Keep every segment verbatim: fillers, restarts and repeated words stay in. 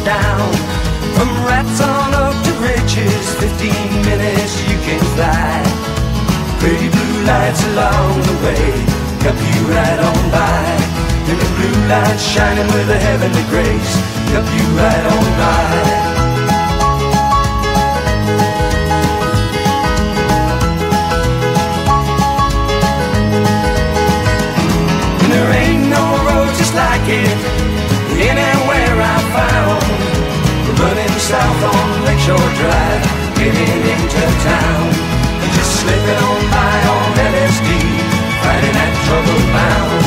down. From rats on up to riches, fifteen minutes you can fly. Pretty blue lights along the way help you right on by. And the blue lights shining with a heavenly grace help you right on by. Like it anywhere I found. Running south on Lakeshore Drive, getting into town, and just slipping on by on L S D, fighting that trouble bound.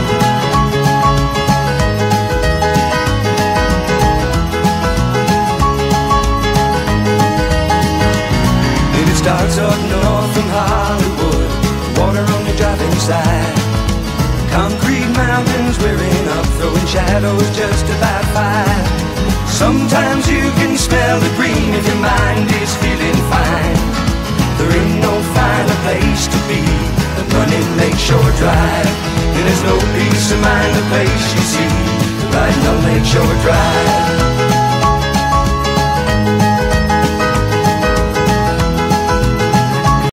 And it starts up north from Hollywood, water on the driving side. Concrete mountains rearing up, throwing shadows just about five. Sometimes you can smell the green if your mind is feeling fine. There ain't no finer place to be than running Lakeshore Drive. And there's no peace of mind the place you see riding on Lakeshore Drive.